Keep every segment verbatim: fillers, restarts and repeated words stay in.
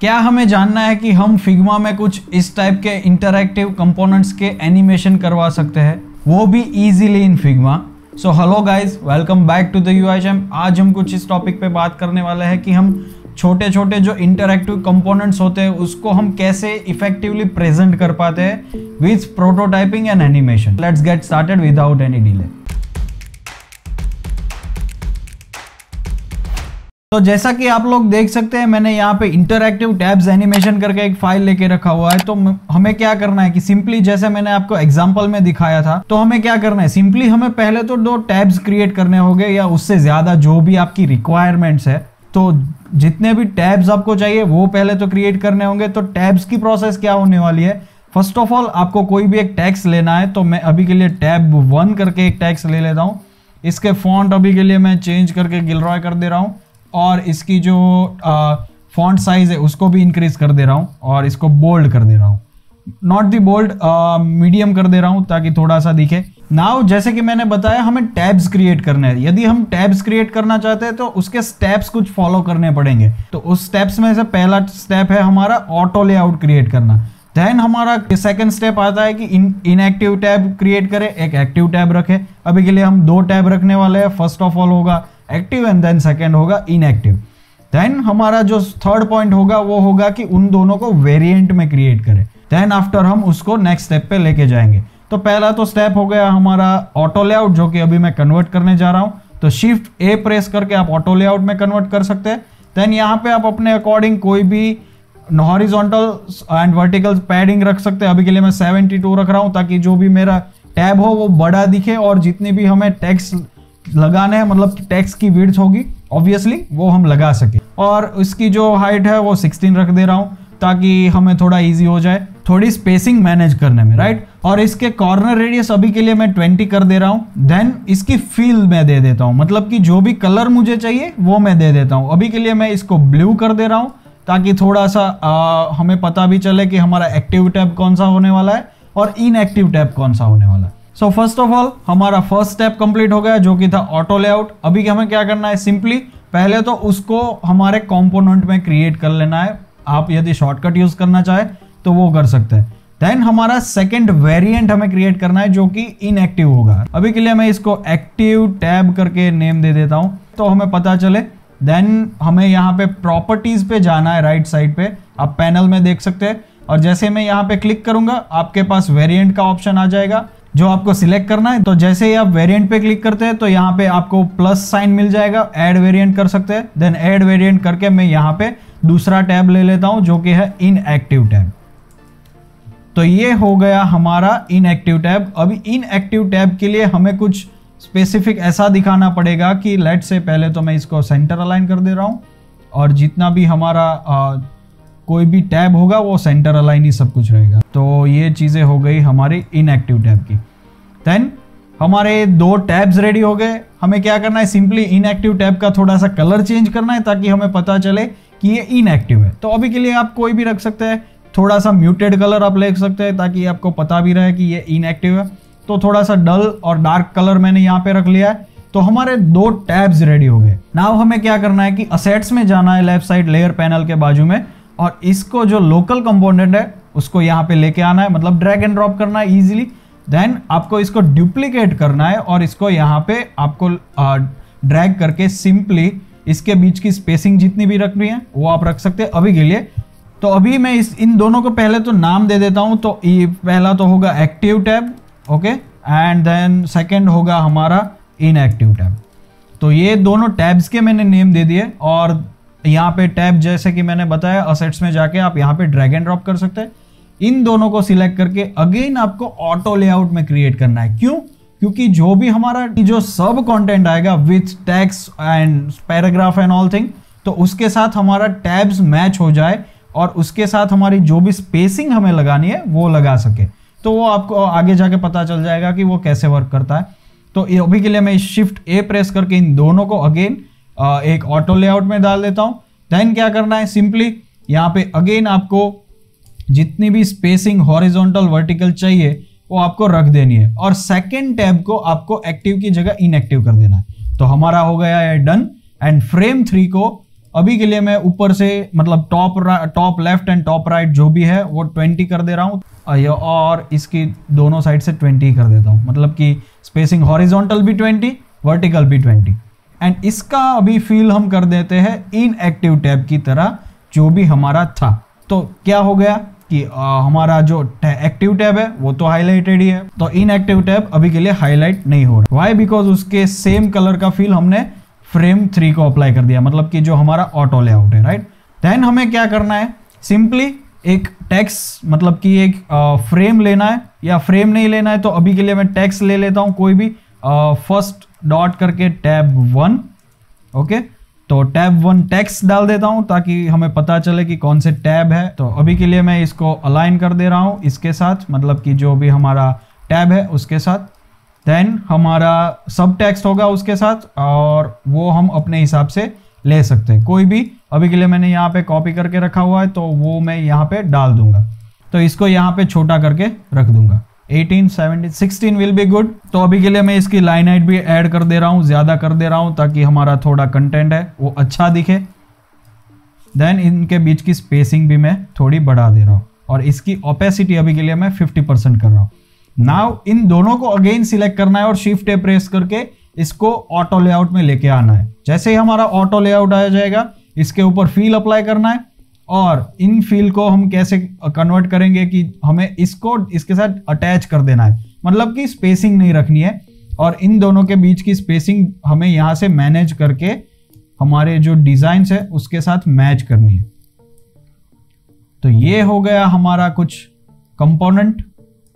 क्या हमें जानना है कि हम फिग्मा में कुछ इस टाइप के इंटरैक्टिव कंपोनेंट्स के एनिमेशन करवा सकते हैं, वो भी easily in Figma. So hello guys, welcome back to the UI jam. आज हम कुछ इस टॉपिक पे बात करने वाले हैं कि हम छोटे छोटे जो इंटरैक्टिव कंपोनेंट्स होते हैं उसको हम कैसे इफेक्टिवली प्रेजेंट कर पाते हैं with prototyping and animation. Let's get started without any delay. तो जैसा कि आप लोग देख सकते हैं, मैंने यहाँ पे इंटरैक्टिव टैब्स एनिमेशन करके एक फाइल लेके रखा हुआ है। तो हमें क्या करना है कि सिंपली जैसे मैंने आपको एग्जांपल में दिखाया था, तो हमें क्या करना है, सिंपली हमें पहले तो दो टैब्स क्रिएट करने होंगे या उससे ज्यादा, जो भी आपकी रिक्वायरमेंट्स है। तो जितने भी टैब्स आपको चाहिए वो पहले तो क्रिएट करने होंगे। तो टैब्स की प्रोसेस क्या होने वाली है, फर्स्ट ऑफ ऑल आपको कोई भी एक टैक्स लेना है। तो मैं अभी के लिए टैब वन करके एक टैक्स ले लेता हूँ। इसके फॉन्ट अभी के लिए मैं चेंज करके गिलरॉय कर दे रहा हूँ और इसकी जो फॉन्ट साइज है उसको भी इंक्रीज कर दे रहा हूँ और इसको बोल्ड कर दे रहा हूँ, नॉट दी बोल्ड, मीडियम कर दे रहा हूँ ताकि थोड़ा सा दिखे। नाउ जैसे कि मैंने बताया, हमें टैब्स क्रिएट करने हैं। यदि हम टैब्स क्रिएट करना चाहते हैं तो उसके स्टेप्स कुछ फॉलो करने पड़ेंगे। तो उस स्टेप्स में से पहला स्टेप है हमारा ऑटो लेआउट क्रिएट करना। देन हमारा सेकंड स्टेप आता है कि इन इनएक्टिव टैब क्रिएट करें, एक एक्टिव टैब रखें। अभी के लिए हम दो टैब रखने वाले हैं। फर्स्ट ऑफ ऑल होगा एक्टिव एंड देन सेकंड होगा इनएक्टिव। देन हमारा जो थर्ड पॉइंट होगा वो होगा कि उन दोनों को वेरिएंट में क्रिएट करें। देन आफ्टर हम उसको नेक्स्ट स्टेप पे लेके जाएंगे। तो पहला तो स्टेप हो गया हमारा ऑटो लेआउट, जो कि अभी मैं कन्वर्ट करने जा रहा हूं। तो शिफ्ट ए प्रेस करके आप ऑटो लेआउट में कन्वर्ट कर सकते हैं। देन यहाँ पे आप अपने अकॉर्डिंग कोई भी हॉरिजॉन्टल एंड वर्टिकल पैडिंग रख सकते हैं। अभी के लिए मैं सेवेंटी टू रख रहा हूं ताकि जो भी मेरा टैब हो वो बड़ा दिखे और जितने भी हमें टेक्स्ट लगाने हैं, मतलब टेक्स्ट की विड्थ होगी ऑब्वियसली, वो हम लगा सके। और इसकी जो हाइट है वो सिक्सटीन रख दे रहा हूं ताकि हमें थोड़ा इजी हो जाए थोड़ी स्पेसिंग मैनेज करने में, राइट। और इसके कॉर्नर रेडियस अभी के लिए मैं ट्वेंटी कर दे रहा हूं। देन इसकी फील मैं दे देता हूं, मतलब कि जो भी कलर मुझे चाहिए वो मैं दे देता हूं। अभी के लिए मैं इसको ब्लू कर दे रहा हूं ताकि थोड़ा सा आ, हमें पता भी चले कि हमारा एक्टिव टैब कौन सा होने वाला है और इनएक्टिव टैब कौन सा होने वाला है। सो फर्स्ट ऑफ ऑल हमारा फर्स्ट स्टेप कंप्लीट हो गया, जो कि था ऑटो लेआउट। अभी हमें क्या करना है, सिंपली पहले तो उसको हमारे कंपोनेंट में क्रिएट कर लेना है। आप यदि शॉर्टकट यूज करना चाहे तो वो कर सकते हैं। देन हमारा सेकंड वेरिएंट हमें क्रिएट करना है जो कि इनएक्टिव होगा। अभी के लिए मैं इसको एक्टिव टैब करके नेम दे देता हूं तो हमें पता चले। देन हमें यहाँ पे प्रॉपर्टीज पे जाना है, राइट साइड पे आप पैनल में देख सकते हैं। और जैसे मैं यहाँ पे क्लिक करूंगा आपके पास वेरिएंट का ऑप्शन आ जाएगा जो आपको सिलेक्ट करना है। तो जैसे ही आप वेरिएंट पे क्लिक करते हैं तो यहाँ पे आपको प्लस साइन मिल जाएगा, ऐड वेरिएंट कर सकते हैं। देन ऐड वेरिएंट करके मैं यहाँ पे दूसरा टैब ले लेता हूं जो कि है इनएक्टिव टैब। तो ये हो गया हमारा इनएक्टिव टैब। अभी इनएक्टिव टैब के लिए हमें कुछ स्पेसिफिक ऐसा दिखाना पड़ेगा कि लेट से पहले तो मैं इसको सेंटर अलाइन कर दे रहा हूं और जितना भी हमारा आ, कोई भी टैब होगा वो सेंटर अलाइन ही सब कुछ रहेगा। तो ये चीजें हो गई हमारी इनएक्टिव टैब की। देन हमारे दो टैब्स रेडी हो गए। हमें क्या करना है, सिंपली इनएक्टिव टैब का थोड़ा सा कलर चेंज करना है ताकि हमें पता चले कि ये इनएक्टिव है। तो अभी के लिए आप कोई भी रख सकते हैं, थोड़ा सा म्यूटेड कलर आप ले सकते हैं ताकि आपको पता भी रहे कि ये इनएक्टिव है। तो थोड़ा सा डल और डार्क कलर मैंने यहाँ पे रख लिया है। तो हमारे दो टैब्स रेडी हो गए। नाउ हमें क्या करना है कि असेट्स में जाना है, लेफ्ट साइड लेयर पैनल के बाजू में, और इसको जो लोकल कंपोनेंट है उसको यहाँ पे लेके आना है, मतलब ड्रैग एंड ड्रॉप करना है इजीली। देन आपको इसको डुप्लीकेट करना है और इसको यहाँ पे आपको ड्रैग करके सिंपली इसके बीच की स्पेसिंग जितनी भी रखनी है वो आप रख सकते हैं अभी के लिए। तो अभी मैं इस इन दोनों को पहले तो नाम दे देता हूं। तो ये पहला तो होगा active tab, okay, and then second होगा हमारा इनएक्टिव टैब। तो ये दोनों टैब्स के मैंने नेम दे दिए। और यहाँ पे टैब जैसे कि मैंने बताया, असेट्स में जाके आप यहाँ पे ड्रैग एंड ड्रॉप कर सकते हैं। इन दोनों को सिलेक्ट करके अगेन आपको ऑटो लेआउट में क्रिएट करना है। क्यों? क्योंकि जो भी हमारा जो सब कंटेंट आएगा with text and paragraph and all thing, तो उसके साथ हमारा टैब्स मैच हो जाए और उसके साथ हमारी जो भी स्पेसिंग हमें लगानी है वो लगा सके। तो वो आपको आगे जाके पता चल जाएगा कि वो कैसे वर्क करता है। तो अभी के लिए मैं शिफ्ट ए प्रेस करके इन दोनों को अगेन एक ऑटो लेआउट में डाल देता हूं। देन क्या करना है, सिंपली यहाँ पे अगेन आपको जितनी भी स्पेसिंग हॉरिजॉन्टल वर्टिकल चाहिए वो आपको रख देनी है और सेकंड टैब को आपको एक्टिव की जगह इनएक्टिव कर देना है। तो हमारा हो गया है डन। एंड फ्रेम थ्री को अभी के लिए मैं ऊपर से मतलब top top left and top right जो भी है वो ट्वेंटी कर दे रहा हूँ और इसकी दोनों साइड से ट्वेंटी कर देता हूँ, मतलब कि स्पेसिंग हॉरिजॉन्टल भी ट्वेंटी, वर्टिकल भी ट्वेंटी। एंड इसका अभी फील हम कर देते हैं इनएक्टिव टैब की तरह जो भी हमारा था। तो क्या हो गया कि आ, हमारा जो एक्टिव टैब है वो तो हाईलाइटेड ही है, तो इनएक्टिव टैब अभी के लिए हाईलाइट नहीं हो रहा। व्हाई? बिकॉज उसके सेम कलर का फील हमने फ्रेम थ्री को अप्लाई कर दिया, मतलब कि जो हमारा ऑटो लेआउट है, राइट। देन हमें क्या करना है, सिंपली एक टेक्स्ट मतलब कि एक फ्रेम लेना है, या फ्रेम नहीं लेना है तो अभी के लिए मैं टेक्स्ट ले लेता हूं कोई भी, फर्स्ट डॉट करके टैब वन। ओके, तो टैब वन टेक्स्ट डाल देता हूं ताकि हमें पता चले कि कौन से टैब है। तो अभी के लिए मैं इसको अलाइन कर दे रहा हूं इसके साथ, मतलब कि जो भी हमारा टैब है उसके साथ। देन हमारा सब टेक्स्ट होगा उसके साथ, और वो हम अपने हिसाब से ले सकते हैं कोई भी। अभी के लिए मैंने यहाँ पे कॉपी करके रखा हुआ है तो वो मैं यहाँ पे डाल दूंगा, तो इसको यहाँ पे छोटा करके रख दूंगा। Eighteen, seventeen, sixteen will be good. तो अभी के लिए मैं इसकी लाइन हाइट भी ऐड कर दे रहा हूँ, ज्यादा कर दे रहा हूँ ताकि हमारा थोड़ा कंटेंट है वो अच्छा दिखे। देन इनके बीच की स्पेसिंग भी मैं थोड़ी बढ़ा दे रहा हूँ, और इसकी ओपेसिटी अभी के लिए मैं फिफ्टी परसेंट कर रहा हूँ। नाउ इन दोनों को अगेन सिलेक्ट करना है और शिफ्ट ए प्रेस करके इसको ऑटो लेआउट में लेके आना है। जैसे ही हमारा ऑटो लेआउट आ जाएगा, इसके ऊपर फील अप्लाई करना है, और इन फील को हम कैसे कन्वर्ट करेंगे कि हमें इसको इसके साथ अटैच कर देना है, मतलब कि स्पेसिंग नहीं रखनी है, और इन दोनों के बीच की स्पेसिंग हमें यहां से मैनेज करके हमारे जो डिजाइन है उसके साथ मैच करनी है। तो ये हो गया हमारा कुछ कंपोनेंट,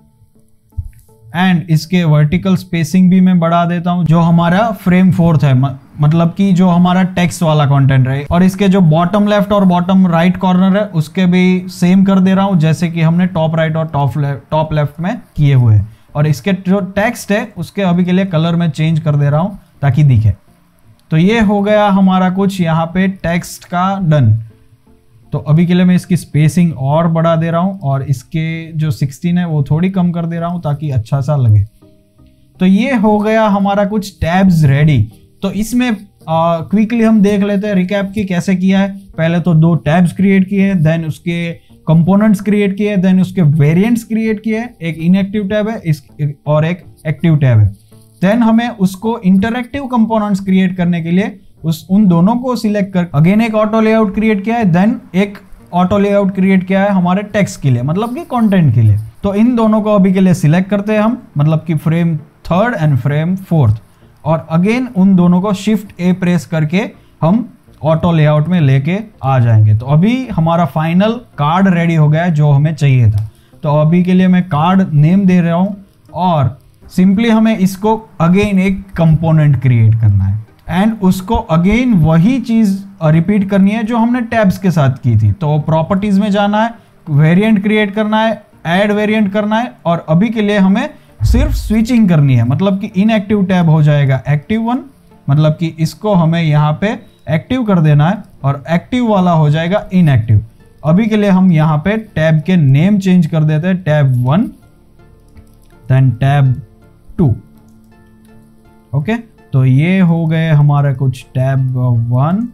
एंड इसके वर्टिकल स्पेसिंग भी मैं बढ़ा देता हूं जो हमारा फ्रेम फोर्थ है, मतलब कि जो हमारा टेक्स्ट वाला कंटेंट है। और इसके जो बॉटम लेफ्ट और बॉटम राइट कॉर्नर है उसके भी सेम कर दे रहा हूं जैसे कि हमने टॉप राइट और टॉप लेफ्ट टॉप लेफ्ट में किए हुए हैं। और इसके जो टेक्स्ट है उसके अभी के लिए कलर में चेंज कर दे रहा हूं ताकि दिखे। तो ये हो गया हमारा कुछ यहाँ पे टेक्स्ट का डन। तो अभी के लिए मैं इसकी स्पेसिंग और बढ़ा दे रहा हूं, और इसके जो सिक्सटीन है वो थोड़ी कम कर दे रहा हूं ताकि अच्छा सा लगे। तो ये हो गया हमारा कुछ टैब्स रेडी। तो इसमें क्विकली हम देख लेते हैं रिकैप की कैसे किया है। पहले तो दो टैब्स क्रिएट किए, देन उसके कंपोनेंट्स क्रिएट किए, देन उसके वेरिएंट्स क्रिएट किए। एक इनएक्टिव टैब है इस और एक एक्टिव टैब है। देन हमें उसको इंटरएक्टिव कंपोनेंट्स क्रिएट करने के लिए उस उन दोनों को सिलेक्ट कर अगेन एक ऑटो लेआउट क्रिएट किया है, देन एक ऑटो लेआउट क्रिएट किया है हमारे टेक्स्ट के लिए, मतलब कि कंटेंट के लिए। तो इन दोनों को अभी के लिए सिलेक्ट करते हैं हम, मतलब कि frame third and frame fourth, और अगेन उन दोनों को शिफ्ट ए प्रेस करके हम ऑटो लेआउट में लेके आ जाएंगे। तो अभी हमारा फाइनल कार्ड रेडी हो गया है जो हमें चाहिए था। तो अभी के लिए मैं कार्ड नेम दे रहा हूं, और सिंपली हमें इसको अगेन एक कंपोनेंट क्रिएट करना है, एंड उसको अगेन वही चीज रिपीट करनी है जो हमने टैब्स के साथ की थी। तो प्रॉपर्टीज में जाना है, वेरिएंट क्रिएट करना है, ऐड वेरिएंट करना है, और अभी के लिए हमें सिर्फ स्विचिंग करनी है, मतलब कि इनएक्टिव टैब हो जाएगा एक्टिव वन, मतलब कि इसको हमें यहाँ पे एक्टिव कर देना है, और एक्टिव वाला हो जाएगा इनएक्टिव। अभी के लिए हम यहाँ पे टैब के नेम चेंज कर देते हैं, tab one then tab two. Okay, तो ये हो गए हमारे कुछ टैब वन,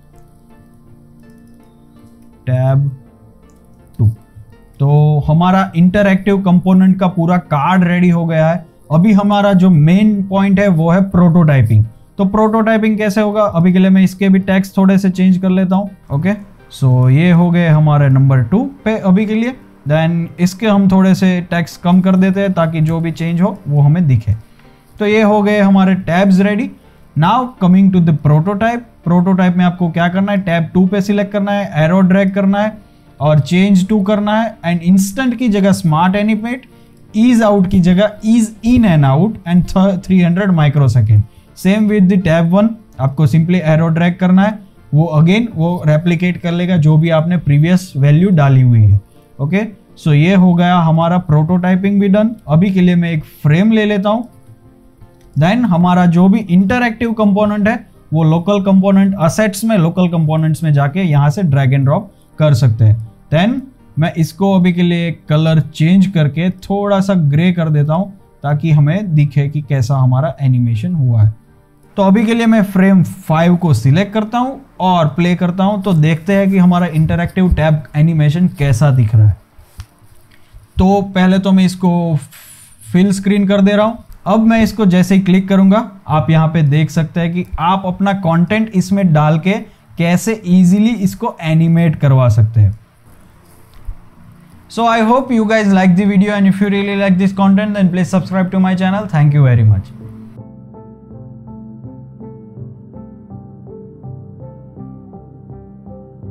टैब टू। तो हमारा इंटरएक्टिव कंपोनेंट का पूरा कार्ड रेडी हो गया है। अभी हमारा जो मेन पॉइंट है वो है प्रोटोटाइपिंग। तो प्रोटोटाइपिंग कैसे होगा, अभी के लिए मैं इसके भी टेक्स्ट थोड़े से चेंज कर लेता हूं। ओके, सो ये हो गए हमारे नंबर टू पे अभी के लिए। देन इसके हम थोड़े से टेक्स्ट कम कर देते हैं ताकि जो भी चेंज हो वो हमें दिखे। तो ये हो गए हमारे tabs ready. Now coming to the prototype. Prototype में आपको क्या करना है, टैब टू पे सिलेक्ट करना है, एरो ड्रैग करना है और चेंज टू करना है, एंड इंस्टेंट की जगह स्मार्ट एनिमेट, ईज आउट की जगह ease in and out, and three hundred micro second. Same with the tab one, आपको सिंपली एरो ड्रैग करना है, वो अगेन वो रेप्लिकेट कर लेगा जो भी आपने प्रीवियस वैल्यू डाली हुई है। ओके, सो ये हो गया हमारा प्रोटोटाइपिंग भी डन। अभी के लिए मैं एक फ्रेम ले लेता हूं। देन हमारा जो भी इंटरएक्टिव कंपोनेंट है वो लोकल कंपोनेंट असेट्स में, लोकल कंपोनेंट्स में जाके यहां से ड्रैग एंड ड्रॉप कर सकते हैं। देन मैं इसको अभी के लिए कलर चेंज करके थोड़ा सा ग्रे कर देता हूं ताकि हमें दिखे कि कैसा हमारा एनिमेशन हुआ है। तो अभी के लिए मैं फ्रेम फाइव को सिलेक्ट करता हूं और प्ले करता हूं, तो देखते हैं कि हमारा इंटरैक्टिव टैब एनिमेशन कैसा दिख रहा है। तो पहले तो मैं इसको फिल स्क्रीन कर दे रहा हूं। अब मैं इसको जैसे ही क्लिक करूंगा, आप यहां पे देख सकते हैं कि आप अपना कंटेंट इसमें डाल के कैसे इजीली इसको एनिमेट करवा सकते हैं। So I hope you guys like the video, and if you really like this content then please subscribe to my channel. Thank you very much.